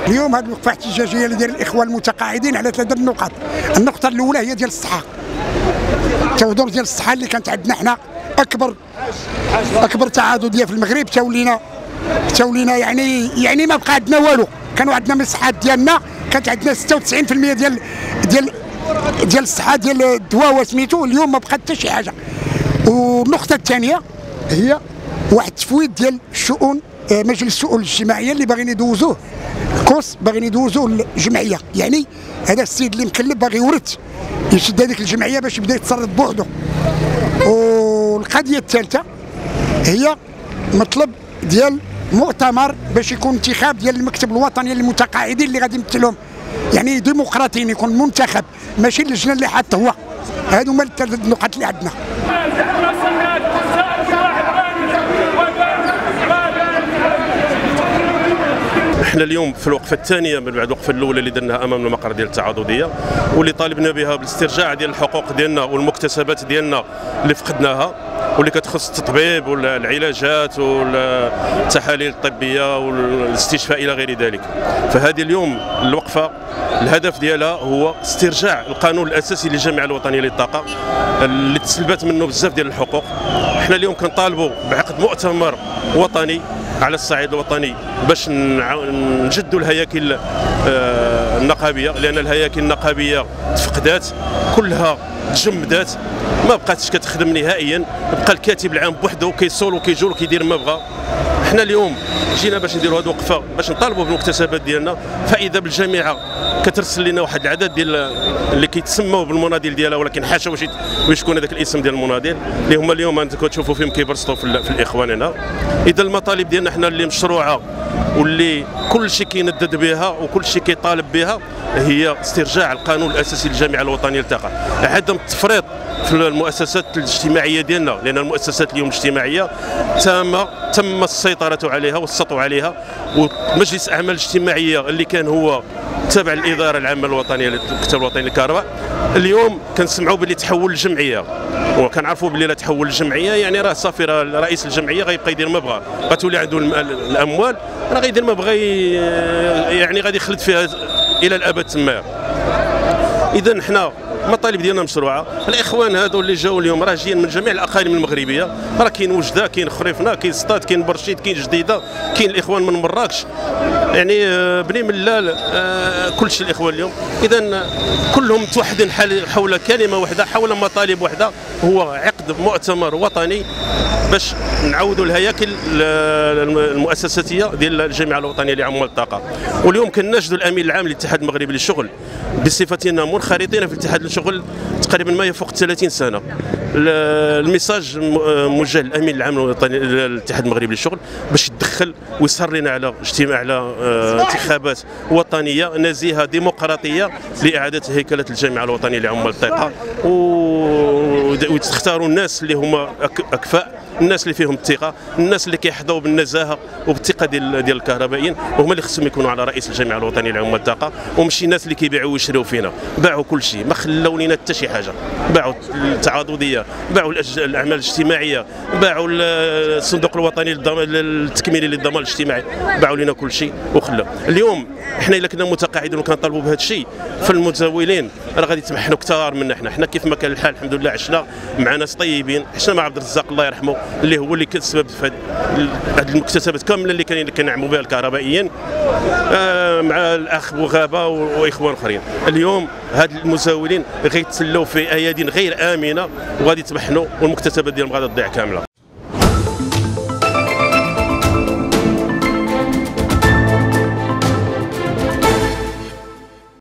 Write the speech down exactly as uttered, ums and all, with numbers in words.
اليوم هذه الوقفه احتجاجيه اللي ديال الاخوان المتقاعدين على ثلاثه النقط. النقطه الاولى هي ديال الصحه، التوضر ديال الصحه اللي كانت عندنا حنا اكبر اكبر تعاضديه في المغرب، تولينا تولينا يعني يعني ما بقى عندنا والو. كانوا عندنا من الصحات ديالنا كانت عندنا ستة وتسعين بالمئة ديال ديال ديال الصحه ديال الدواء وسميتو، اليوم ما بقى حتى شي حاجه. والنقطه الثانيه هي واحد التفويض ديال الشؤون، مجلس الشؤون الاجتماعيه اللي باغيين يدوزوه كوس، باغيين يدوزوه الجمعيه. يعني هذا السيد اللي مكلب باغي يورث يشد هذيك الجمعيه باش يبدا يتصرف بوحده. والقضيه الثالثه هي مطلب ديال مؤتمر باش يكون انتخاب ديال المكتب الوطني للمتقاعدين اللي غادي يمثلهم، يعني ديمقراطيين، يكون منتخب ماشي اللجنه اللي حاط هو. هادو هما الثلاث النقط اللي عندنا. احنا اليوم في الوقفه الثانيه من بعد الوقفه الاولى اللي درناها امام المقر ديال التعاضديه، واللي طالبنا بها بالاسترجاع ديال الحقوق ديالنا والمكتسبات ديالنا اللي فقدناها، واللي كتخص التطبيب والعلاجات والتحاليل الطبيه والاستشفاء الى غير ذلك. فهذه اليوم الوقفه الهدف ديالها هو استرجاع القانون الاساسي للجمعيه الوطنيه للطاقه اللي تسلبت منه بزاف ديال الحقوق. احنا اليوم كنطالبوا بعقد مؤتمر وطني على الصعيد الوطني باش نجدوا الهياكل النقابيه، لان الهياكل النقابيه تفقدات كلها، تجمدات، ما بقاتش كتخدم نهائيا. بقى الكاتب العام بوحده كيصول وكيجول وكيدير ما بغى. حنا اليوم جينا باش نديروا هذه الوقفه باش نطالبوا بالمكتسبات ديالنا. فاذا بالجامعه كترسل لنا واحد العدد ديال اللي كيتسموا بالمناضل ديالها، ولكن حاشا واش واش يكون هذاك الاسم ديال المناضل اللي هما اليوم انت كتشوفوا فيهم كيبرسطوا في, في الاخوان هنا. اذا المطالب ديالنا حنا اللي مشروعه واللي كل شيء كيندد بها وكل شيء كيطالب بها هي استرجاع القانون الاساسي للجامعه الوطنيه للطاقه، عدم التفريط في المؤسسات الاجتماعيه ديالنا، لان المؤسسات اليوم الاجتماعيه تم تم السيطره عليها والسطو عليها. ومجلس الاعمال الاجتماعيه اللي كان هو تابع للاداره العامه الوطنيه للمكتب الوطني للكهرباء، اليوم كنسمعوا باللي تحول لجمعيه، وكنعرفوا باللي لا تحول لجمعيه يعني راه صافي، راه رئيس الجمعيه غيبقى يدير ما بغى، غتولي عنده الاموال راه غيدير ما بغى، يعني غادي يخلد فيها الى الابد تما. اذا حنا المطالب ديالنا مشروعه. الاخوان هذو اللي جاوا اليوم راه جايين من جميع الاقاليم المغربيه، راه كاين وجده، كاين خريفنا، كاين سطات، كاين برشيد، كاين جديده، كاين الاخوان من مراكش، يعني بني ملال، كل شيء الاخوان اليوم. اذا كلهم متوحدين حول كلمه واحده، حول مطالب واحده، هو عقد مؤتمر وطني باش نعودوا الهياكل المؤسساتيه ديال الجامعه الوطنيه لعمال الطاقه. واليوم كنناشدوا الامين العام للاتحاد المغربي للشغل بصفتنا منخرطين في الاتحاد الشغل تقريبا ما يفوق ثلاثين سنه. الميساج موجه للامين العام الوطني للاتحاد المغربي للشغل باش يتدخل ويسهر لنا على اجتماع، على انتخابات وطنيه نزيهه ديمقراطيه لاعاده هيكله الجامعه الوطنيه لعمال الطاقه، وتختاروا الناس اللي هما اكفاء، الناس اللي فيهم الثقه، الناس اللي كيحظوا بالنزاهه وبالثقه ديال ديال الكهربائيين، وهما اللي خصهم يكونوا على رئيس الجامعه الوطنيه لعمال الطاقه، وماشي الناس اللي كيبيعوا ويشريوا فينا. باعوا كل شيء، ما خلاو لينا حتى شي حاجه، باعوا التعاضديه، باعوا الاعمال الاجتماعيه، باعوا الصندوق الوطني التكميلي للضمان الاجتماعي، باعوا لنا كل شيء وخلاو. اليوم احنا الا كنا متقاعدين وكنطالبوا بهذا الشيء، فالمتزولين راه غادي يتمحنوا كثار منا. حنا حنا كيف ما كان الحال الحمد لله عشنا مع ناس طيبين، عشنا مع عبد الرزاق الله يرحمه اللي هو اللي كان السبب في هذه المكتسبات كامله اللي كانوا كنعموا بها الكهربائيين، آه مع الاخ بوغابه واخوان اخرين. اليوم هاد المزاولين غيتسلوا في ايادي غير امنه وغادي يتمحنوا، والمكتسبات ديالهم غادي تضيع كامله.